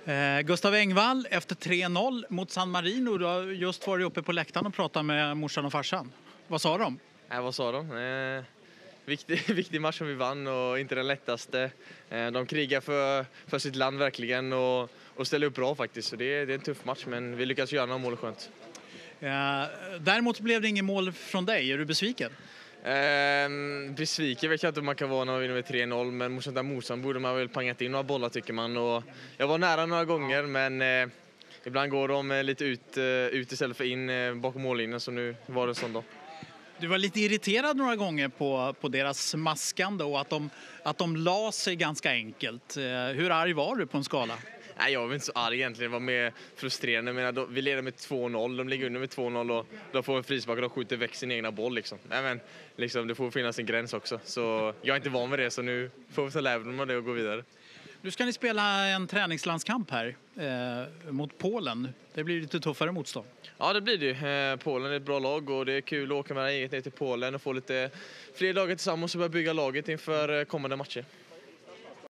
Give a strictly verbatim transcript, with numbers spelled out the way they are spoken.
Eh, Gustav Engvall efter tre noll mot San Marino. Du har just varit uppe på läktaren och pratat med morsan och farsan. Vad sa de? Äh, vad sa de? Eh, viktig, viktig match som vi vann och inte den lättaste. Eh, de krigar för, för sitt land verkligen och, och ställer upp bra faktiskt. Så det, det är en tuff match, men vi lyckas göra några mål och skönt. Eh, däremot blev det ingen mål från dig. Är du besviken? Eh, besviken vet jag inte om man kan vara när man vinner med tre noll, men mot sånt där motstånd borde man väl pangat in några bollar tycker man. Och jag var nära några gånger, men eh, ibland går de lite ut, uh, ut istället för in uh, bakom mållinjen, så nu var det en sån dag. Du var lite irriterad några gånger på, på deras maskande och att de, att de la sig ganska enkelt. Uh, hur arg var du på en skala? Nej, jag var inte så arg egentligen. Det var mer frustrerande. Men då, vi leder med två noll. De ligger under med två noll och då får en frispark och de skjuter väck sin egna boll. Liksom. Nej, men, liksom, det får finnas en gräns också. Så jag är inte van med det, så nu får vi ta lärdom av det och gå vidare. Nu ska ni spela en träningslandskamp här eh, mot Polen. Det blir lite tuffare motstånd. Ja, det blir det. Eh, Polen är ett bra lag och det är kul att åka med eget ner till Polen och få lite fler dagar tillsammans och börja bygga laget inför kommande matcher.